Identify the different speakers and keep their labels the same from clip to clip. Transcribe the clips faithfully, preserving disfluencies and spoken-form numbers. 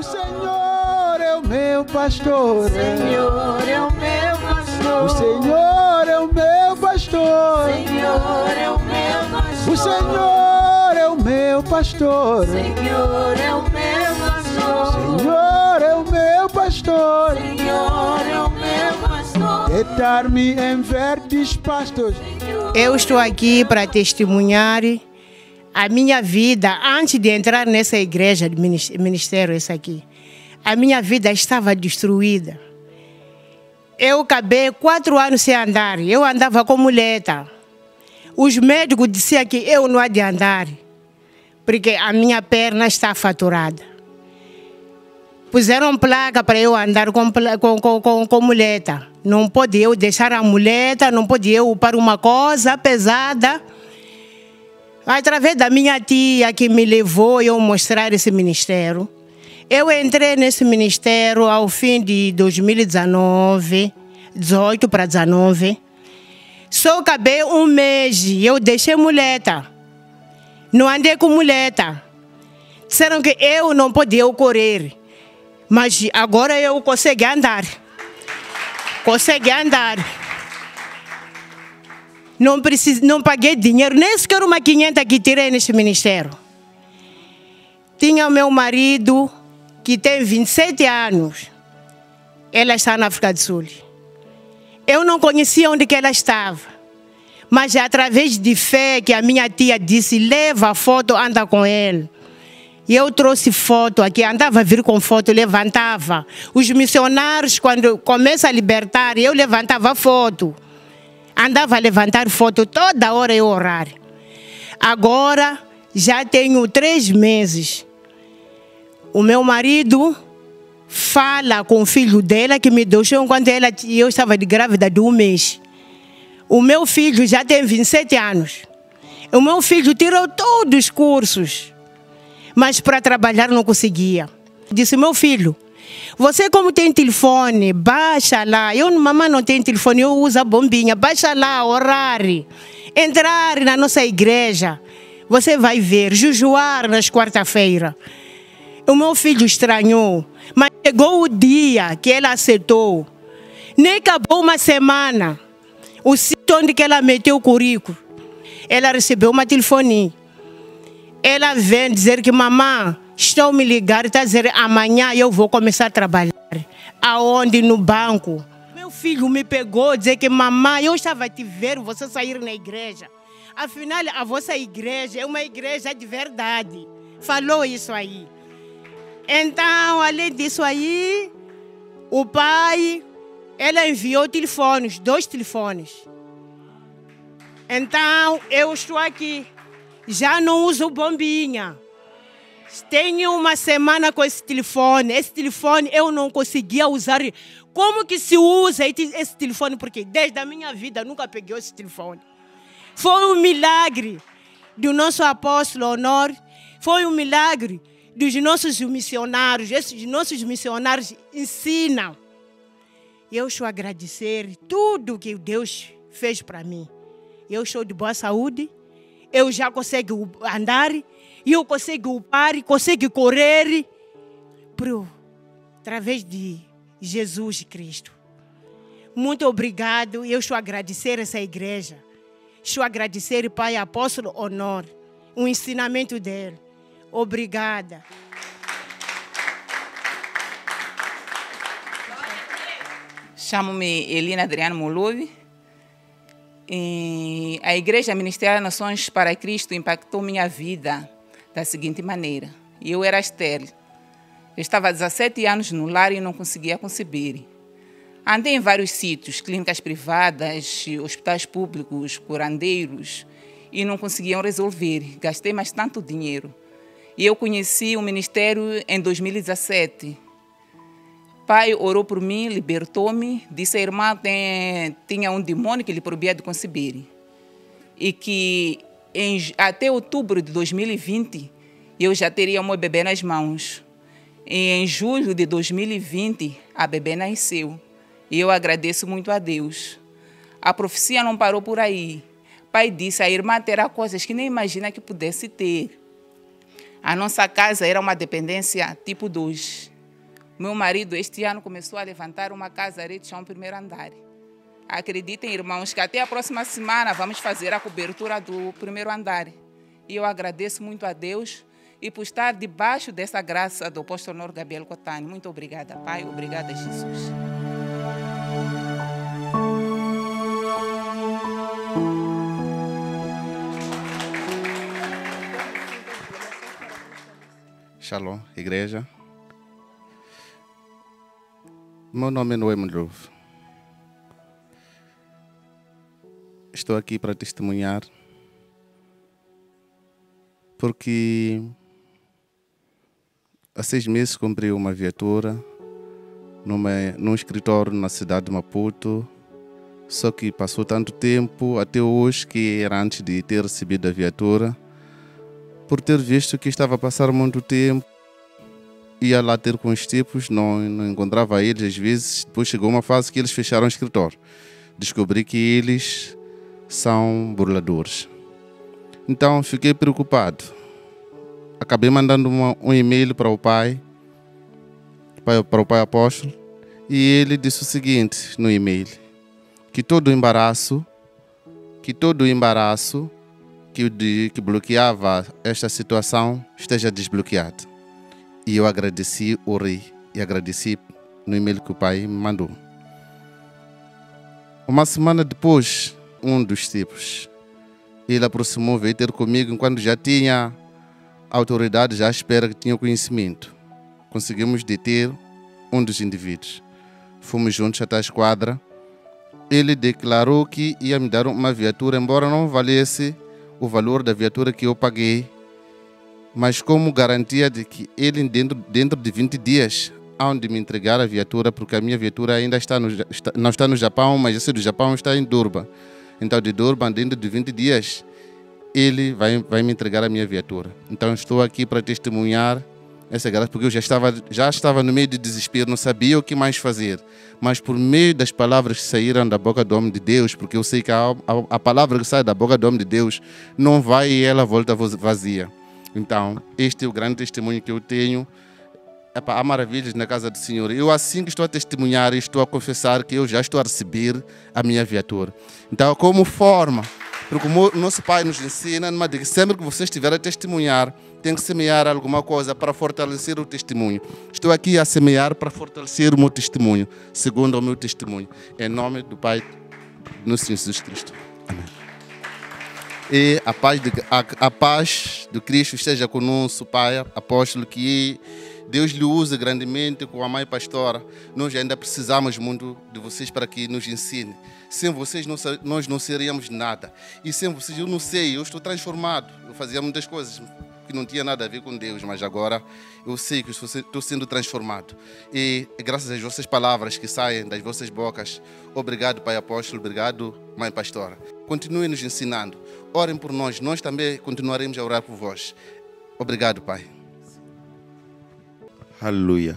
Speaker 1: O Senhor é o meu pastor.
Speaker 2: O Senhor é o meu pastor.
Speaker 1: O Senhor é o meu pastor.
Speaker 2: O Senhor é o meu pastor.
Speaker 1: O Senhor é o meu pastor.
Speaker 2: O Senhor é o meu pastor.
Speaker 1: O Senhor é o meu pastor.
Speaker 2: O Senhor é o meu pastor.
Speaker 1: Deitar-me em verdes pastos.
Speaker 3: Eu estou aqui para testemunhar a minha vida antes de entrar nessa igreja de ministério, essa aqui. A minha vida estava destruída. Eu acabei quatro anos sem andar. Eu andava com muleta. Os médicos diziam que eu não há de andar, porque a minha perna está fraturada. Puseram placa para eu andar com, com, com, com muleta. Não podia eu deixar a muleta, não podia eu para uma coisa pesada. Através da minha tia que me levou a eu mostrar esse ministério, eu entrei nesse ministério ao fim de dois mil e dezenove, dezoito para dezenove. Só acabei um mês e eu deixei muleta. Não andei com muleta. Disseram que eu não podia correr. Mas agora eu consegui andar. Consegui andar. Não, preciso, não paguei dinheiro, nem sequer uma quinhenta que tirei nesse ministério. Tinha o meu marido, que tem vinte e sete anos. Ela está na África do Sul. Eu não conhecia onde que ela estava. Mas é através de fé que a minha tia disse, leva a foto, anda com ele. E eu trouxe foto aqui, andava a vir com foto, levantava. Os missionários, quando começam a libertar, eu levantava foto. Andava a levantar foto toda hora eu orar. Agora, já tenho três meses. O meu marido fala com o filho dela, que me deixou enquanto ela, eu estava de grávida de um mês. O meu filho já tem vinte e sete anos. O meu filho tirou todos os cursos, mas para trabalhar não conseguia. Disse, meu filho, você como tem telefone, baixa lá. Eu, mamãe, não tenho telefone, eu uso a bombinha. Baixa lá, orar, entrar na nossa igreja. Você vai ver, jejuar nas quarta-feiras. O meu filho estranhou, mas chegou o dia que ela aceitou. Nem acabou uma semana. O sítio onde que ela meteu o currículo, ela recebeu uma telefonia. Ela vem dizer que, mamãe, estão me ligando, está a dizer, amanhã eu vou começar a trabalhar. Aonde? No banco. Meu filho me pegou, dizer que, mamãe, eu estava a te ver você sair na igreja. Afinal, a vossa igreja é uma igreja de verdade. Falou isso aí. Então, além disso aí, o pai, ela enviou telefones, dois telefones. Então, eu estou aqui. Já não uso bombinha. Tenho uma semana com esse telefone. Esse telefone eu não conseguia usar. Como que se usa esse telefone? Porque desde a minha vida nunca peguei esse telefone. Foi um milagre do nosso apóstolo Honor. Foi um milagre dos nossos missionários. Esses nossos missionários ensinam. Eu estou a agradecer tudo que Deus fez para mim. Eu estou de boa saúde. Eu já consigo andar, e eu consigo upar, consigo correr, por, através de Jesus Cristo. Muito obrigado, eu estou a agradecer essa igreja. Estou a agradecer o Pai Apóstolo Honor, o ensinamento dele. Obrigada.
Speaker 4: Chamo-me Elina Adriano Moluvi. E a Igreja Ministerial Nações para Cristo impactou minha vida da seguinte maneira. Eu era estéril. Eu estava há dezessete anos no lar e não conseguia conceber. Andei em vários sítios, clínicas privadas, hospitais públicos, curandeiros, e não conseguiam resolver. Gastei mais tanto dinheiro. E eu conheci o ministério em dois mil e dezessete. Pai orou por mim, libertou-me, disse que a irmã tem, tinha um demônio que lhe proibia de conceber. E que em, até outubro de dois mil e vinte eu já teria o meu bebê nas mãos. E em julho de dois mil e vinte a bebê nasceu. E eu agradeço muito a Deus. A profecia não parou por aí. Pai disse, a irmã terá coisas que nem imagina que pudesse ter. A nossa casa era uma dependência tipo dois. Meu marido este ano começou a levantar uma casa de chão primeiro andar. Acreditem, irmãos, que até a próxima semana vamos fazer a cobertura do primeiro andar. E eu agradeço muito a Deus e por estar debaixo dessa graça do apóstolo Honor Gabriel Cotani. Muito obrigada, Pai. Obrigada, Jesus.
Speaker 5: Shalom, igreja. Meu nome é Noé Mundruvo. Estou aqui para testemunhar porque há seis meses comprei uma viatura numa, num escritório na cidade de Maputo, só que passou tanto tempo até hoje, que era antes de ter recebido a viatura, por ter visto que estava a passar muito tempo, ia lá ter com os tipos, não, não encontrava eles às vezes. Depois chegou uma fase que eles fecharam o escritório. Descobri que eles são burladores. Então fiquei preocupado. Acabei mandando uma, um e-mail para o pai, para, para o pai apóstolo, e ele disse o seguinte no e-mail: que todo o embaraço, que todo o embaraço que, de, que bloqueava esta situação esteja desbloqueado. E eu agradeci, orei e agradeci no e-mail que o pai me mandou. Uma semana depois, um dos tipos, ele aproximou, veio ter comigo, enquanto já tinha autoridade, já à espera, que tinha conhecimento. Conseguimos deter um dos indivíduos. Fomos juntos até a esquadra. Ele declarou que ia me dar uma viatura, embora não valesse o valor da viatura que eu paguei, mas como garantia de que ele, dentro, dentro de vinte dias, há de me entregar a viatura, porque a minha viatura ainda está no, está, não está no Japão, mas esse do Japão está em Durban. Então, de Durban, dentro de vinte dias, ele vai, vai me entregar a minha viatura. Então, estou aqui para testemunhar essa graça, porque eu já estava, já estava no meio de desespero, não sabia o que mais fazer. Mas por meio das palavras que saíram da boca do homem de Deus, porque eu sei que a, a, a palavra que sai da boca do homem de Deus não vai e ela volta vazia. Então, este é o grande testemunho que eu tenho. Epa, há maravilhas na casa do Senhor. Eu, assim que estou a testemunhar, estou a confessar que eu já estou a receber a minha viatura. Então, como forma, porque o nosso Pai nos ensina, numa de que sempre que você estiver a testemunhar, tem que semear alguma coisa para fortalecer o testemunho. Estou aqui a semear para fortalecer o meu testemunho, segundo o meu testemunho. Em nome do Pai, do Senhor Jesus Cristo. Amém. E a paz, de, a, a paz do Cristo esteja conosco, Pai, apóstolo, que Deus lhe use grandemente com a mãe pastora. Nós ainda precisamos muito de vocês para que nos ensine. Sem vocês nós não seríamos nada. E sem vocês eu não sei, eu estou transformado. Eu fazia muitas coisas que não tinha nada a ver com Deus, mas agora eu sei que estou sendo transformado. E graças às vossas palavras que saem das vossas bocas, obrigado, Pai Apóstolo, obrigado, Mãe Pastora. Continuem nos ensinando. Orem por nós, nós também continuaremos a orar por vós. Obrigado, Pai.
Speaker 6: Aleluia.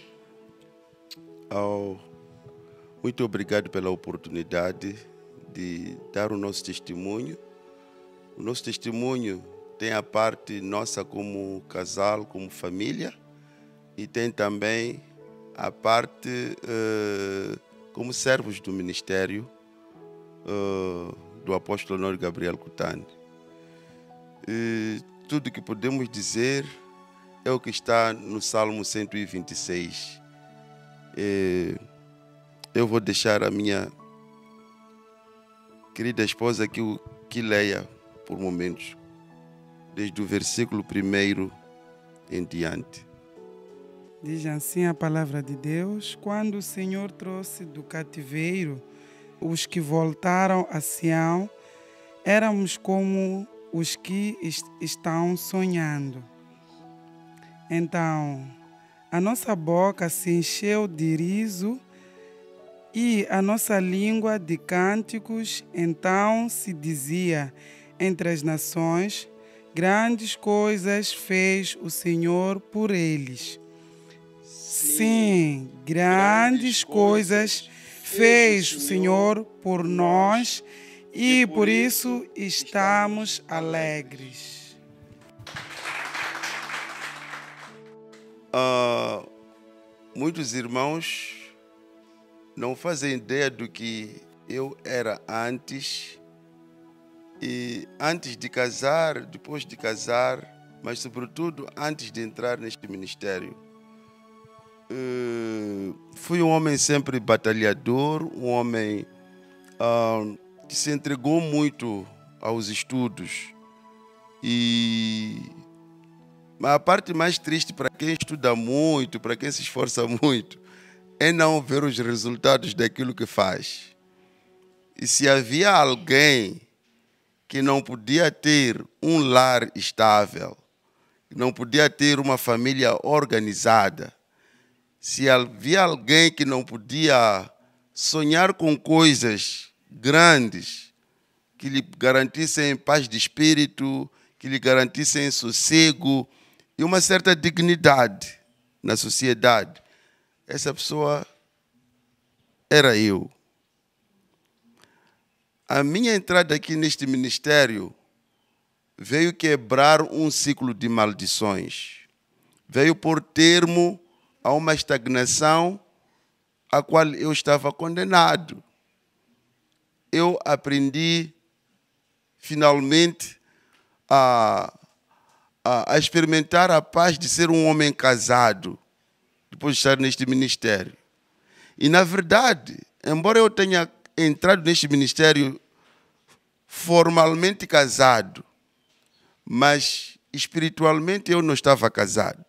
Speaker 6: Oh, muito obrigado pela oportunidade de dar o nosso testemunho. O nosso testemunho tem a parte nossa como casal, como família, e tem também a parte uh, como servos do ministério uh, do apóstolo Honor Gabriel Cotani. E tudo que podemos dizer é o que está no Salmo cento e vinte e seis. E eu vou deixar a minha querida esposa que, que leia por momentos, desde o versículo primeiro em diante.
Speaker 7: Diz assim a palavra de Deus: quando o Senhor trouxe do cativeiro os que voltaram a Sião, éramos como os que est estão sonhando. Então, a nossa boca se encheu de riso e a nossa língua de cânticos. Então se dizia entre as nações: grandes coisas fez o Senhor por eles. Sim, grandes coisas fez o Senhor por nós e por isso estamos alegres.
Speaker 6: Uh, muitos irmãos não fazem ideia do que eu era antes, e antes de casar, depois de casar, mas sobretudo antes de entrar neste ministério. Uh, fui um homem sempre batalhador, um homem uh, que se entregou muito aos estudos. E mas a parte mais triste para quem estuda muito, para quem se esforça muito, é não ver os resultados daquilo que faz. E se havia alguém que não podia ter um lar estável, que não podia ter uma família organizada, se havia alguém que não podia sonhar com coisas grandes, que lhe garantissem paz de espírito, que lhe garantissem sossego e uma certa dignidade na sociedade, essa pessoa era eu. A minha entrada aqui neste ministério veio quebrar um ciclo de maldições, veio pôr termo a uma estagnação a qual eu estava condenado. Eu aprendi finalmente a, a, a experimentar a paz de ser um homem casado depois de estar neste ministério. E na verdade, embora eu tenha entrado neste ministério formalmente casado, mas espiritualmente eu não estava casado.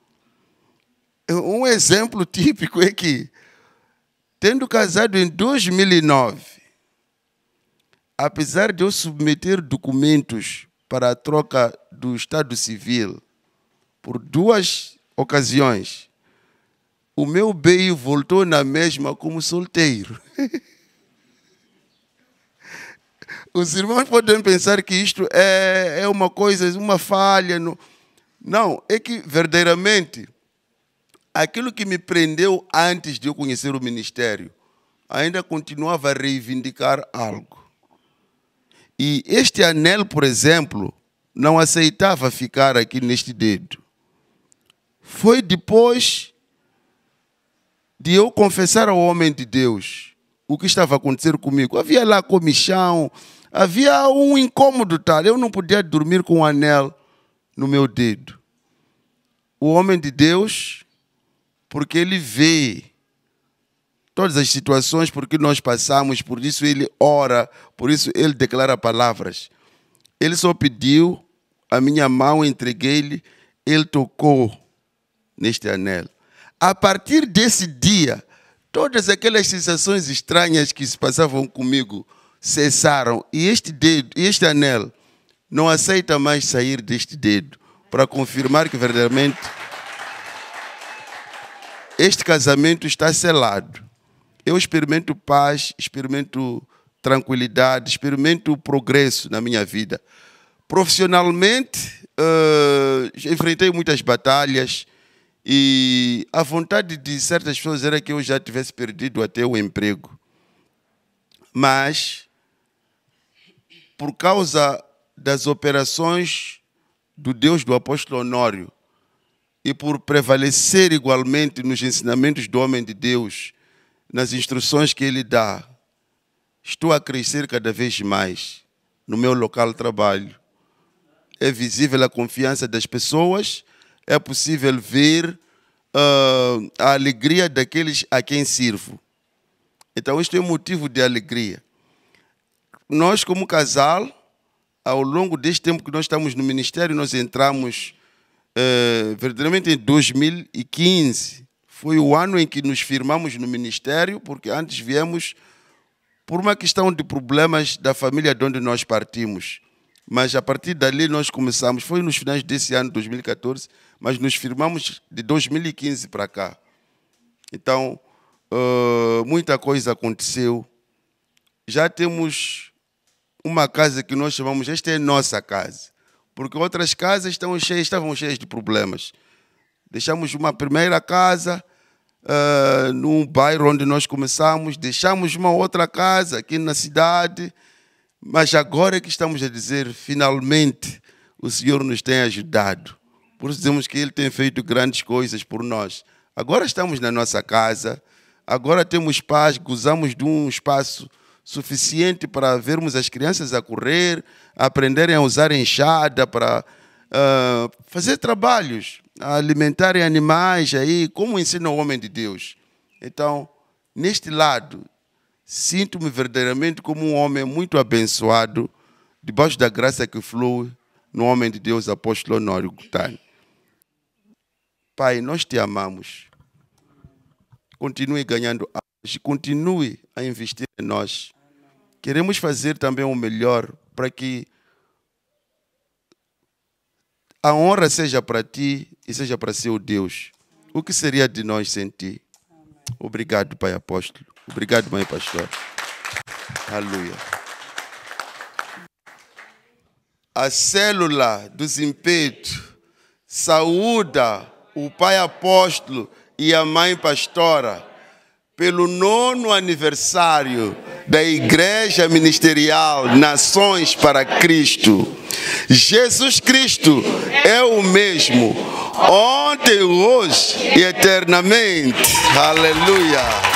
Speaker 6: Um exemplo típico é que, tendo casado em dois mil e nove, apesar de eu submeter documentos para a troca do Estado Civil por duas ocasiões, o meu bem voltou na mesma como solteiro. Os irmãos podem pensar que isto é, é uma coisa, uma falha. No... Não, é que verdadeiramente aquilo que me prendeu antes de eu conhecer o ministério ainda continuava a reivindicar algo. E este anel, por exemplo, não aceitava ficar aqui neste dedo. Foi depois de eu confessar ao homem de Deus o que estava acontecendo comigo. Havia lá comichão, havia um incômodo tal. Eu não podia dormir com um anel no meu dedo. O homem de Deus, porque ele vê todas as situações por que nós passamos, por isso ele ora, por isso ele declara palavras. Ele só pediu a minha mão, entreguei-lhe, ele tocou neste anel. A partir desse dia, todas aquelas sensações estranhas que se passavam comigo cessaram. E este dedo, este anel, não aceita mais sair deste dedo, para confirmar que verdadeiramente este casamento está selado. Eu experimento paz, experimento tranquilidade, experimento progresso na minha vida. Profissionalmente, uh, enfrentei muitas batalhas e a vontade de certas pessoas era que eu já tivesse perdido até o emprego. Mas, por causa das operações do Deus do apóstolo Honório e por prevalecer igualmente nos ensinamentos do homem de Deus, nas instruções que ele dá, estou a crescer cada vez mais no meu local de trabalho. É visível a confiança das pessoas, é possível ver uh, a alegria daqueles a quem sirvo. Então, isto é motivo de alegria. Nós, como casal, ao longo deste tempo que nós estamos no ministério, nós entramos uh, verdadeiramente em dois mil e quinze. Foi o ano em que nos firmamos no ministério, porque antes viemos por uma questão de problemas da família de onde nós partimos. Mas a partir dali nós começamos, foi nos finais desse ano, dois mil e catorze, mas nos firmamos de dois mil e quinze para cá. Então, uh, muita coisa aconteceu. Já temos uma casa que nós chamamos, esta é nossa casa, porque outras casas estão cheias, estavam cheias de problemas. Deixamos uma primeira casa uh, num bairro onde nós começamos, deixamos uma outra casa aqui na cidade, mas agora é que estamos a dizer, finalmente, o Senhor nos tem ajudado. Por isso dizemos que Ele tem feito grandes coisas por nós. Agora estamos na nossa casa, agora temos paz, gozamos de um espaço suficiente para vermos as crianças a correr, a aprenderem a usar enxada para uh, fazer trabalhos, a alimentarem animais aí, como ensina o homem de Deus. Então, neste lado, sinto-me verdadeiramente como um homem muito abençoado, debaixo da graça que flui no homem de Deus, apóstolo Honório Gutani. Pai, nós te amamos. Continue ganhando almas, continue a investir em nós. Queremos fazer também o melhor para que a honra seja para ti e seja para seu Deus. O que seria de nós sem ti? Obrigado, Pai Apóstolo. Obrigado, Mãe Pastor. Aleluia. A célula dos impeitos saúda o Pai Apóstolo e a Mãe Pastora pelo nono aniversário da Igreja Ministerial Nações para Cristo. Jesus Cristo é o mesmo, ontem, hoje e eternamente. Aleluia.